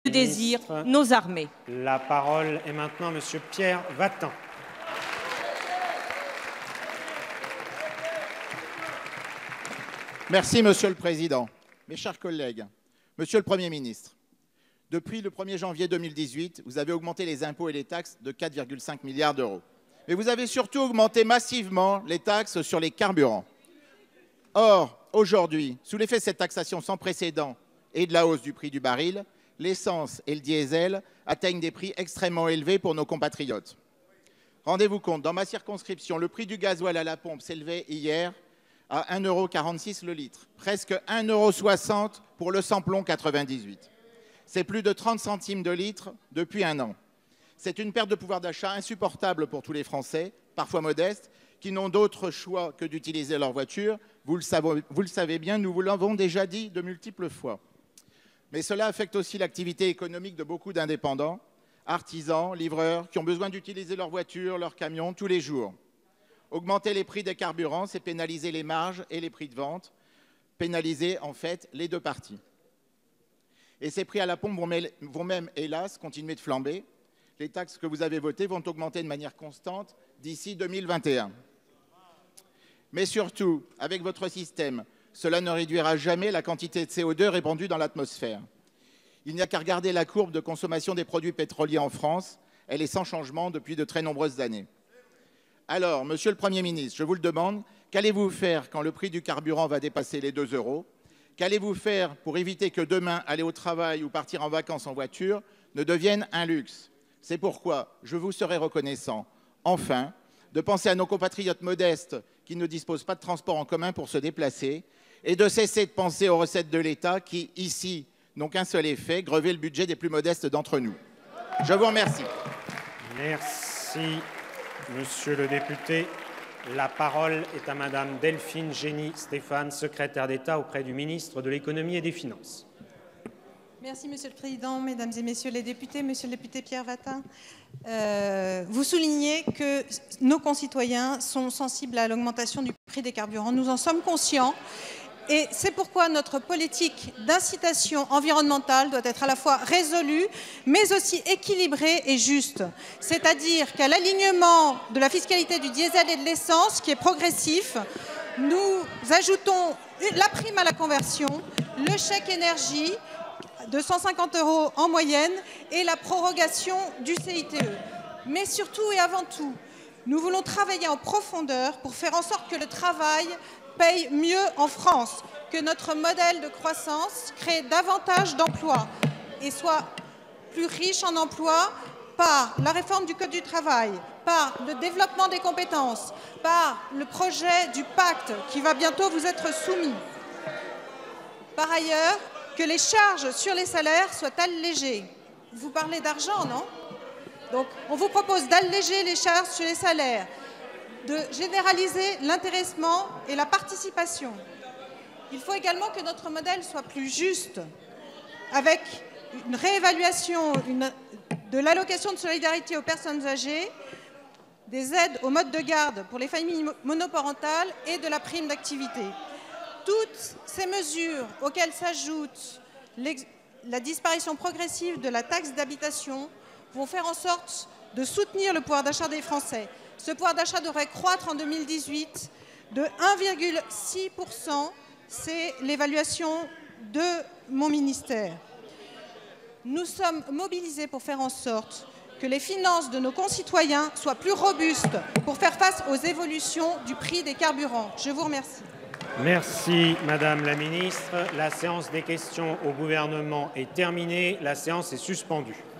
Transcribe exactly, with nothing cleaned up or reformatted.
désirent nos armées. La parole est maintenant à Monsieur Pierre Vatan. Merci, Monsieur le Président. Mes chers collègues, Monsieur le Premier ministre, depuis le premier janvier deux mille dix-huit, vous avez augmenté les impôts et les taxes de quatre virgule cinq milliards d'euros. Mais vous avez surtout augmenté massivement les taxes sur les carburants. Or, aujourd'hui, sous l'effet de cette taxation sans précédent et de la hausse du prix du baril, l'essence et le diesel atteignent des prix extrêmement élevés pour nos compatriotes. Rendez-vous compte, dans ma circonscription, le prix du gasoil à la pompe s'élevait hier à un euro quarante-six le litre, presque un euro soixante pour le samplon quatre-vingt-dix-huit. C'est plus de trente centimes de litre depuis un an. C'est une perte de pouvoir d'achat insupportable pour tous les Français, parfois modestes, qui n'ont d'autre choix que d'utiliser leur voiture. Vous le savez, vous le savez bien, nous vous l'avons déjà dit de multiples fois. Mais cela affecte aussi l'activité économique de beaucoup d'indépendants, artisans, livreurs, qui ont besoin d'utiliser leur voiture, leur camion tous les jours. Augmenter les prix des carburants, c'est pénaliser les marges et les prix de vente, pénaliser en fait les deux parties. Et ces prix à la pompe vont même, hélas, continuer de flamber. Les taxes que vous avez votées vont augmenter de manière constante d'ici deux mille vingt et un. Mais surtout, avec votre système, cela ne réduira jamais la quantité de C O deux répandue dans l'atmosphère. Il n'y a qu'à regarder la courbe de consommation des produits pétroliers en France. Elle est sans changement depuis de très nombreuses années. Alors, Monsieur le Premier ministre, je vous le demande, qu'allez-vous faire quand le prix du carburant va dépasser les deux euros? Qu'allez-vous faire pour éviter que demain, aller au travail ou partir en vacances en voiture ne devienne un luxe? C'est pourquoi je vous serai reconnaissant, enfin, de penser à nos compatriotes modestes qui ne disposent pas de transport en commun pour se déplacer et de cesser de penser aux recettes de l'État qui, ici, n'ont qu'un seul effet, grever le budget des plus modestes d'entre nous. Je vous remercie. Merci, Monsieur le député. La parole est à Madame Delphine Gény-Stéphane, secrétaire d'État auprès du ministre de l'Économie et des Finances. Merci, Monsieur le Président, Mesdames et Messieurs les députés, Monsieur le député Pierre Vatan. Euh, vous soulignez que nos concitoyens sont sensibles à l'augmentation du prix des carburants. Nous en sommes conscients et c'est pourquoi notre politique d'incitation environnementale doit être à la fois résolue, mais aussi équilibrée et juste. C'est-à-dire qu'à l'alignement de la fiscalité du diesel et de l'essence, qui est progressif, nous ajoutons la prime à la conversion, le chèque énergie, de cent cinquante euros en moyenne et la prorogation du C I T E. Mais surtout et avant tout, nous voulons travailler en profondeur pour faire en sorte que le travail paye mieux en France, que notre modèle de croissance crée davantage d'emplois et soit plus riche en emplois par la réforme du Code du travail, par le développement des compétences, par le projet du pacte qui va bientôt vous être soumis. Par ailleurs, que les charges sur les salaires soient allégées. Vous parlez d'argent, non? Donc, on vous propose d'alléger les charges sur les salaires, de généraliser l'intéressement et la participation. Il faut également que notre modèle soit plus juste, avec une réévaluation une, de l'allocation de solidarité aux personnes âgées, des aides au mode de garde pour les familles monoparentales et de la prime d'activité. Toutes ces mesures auxquelles s'ajoute la disparition progressive de la taxe d'habitation vont faire en sorte de soutenir le pouvoir d'achat des Français. Ce pouvoir d'achat devrait croître en deux mille dix-huit de un virgule six pour cent, c'est l'évaluation de mon ministère. Nous sommes mobilisés pour faire en sorte que les finances de nos concitoyens soient plus robustes pour faire face aux évolutions du prix des carburants. Je vous remercie. Merci, Madame la Ministre. La séance des questions au gouvernement est terminée. La séance est suspendue.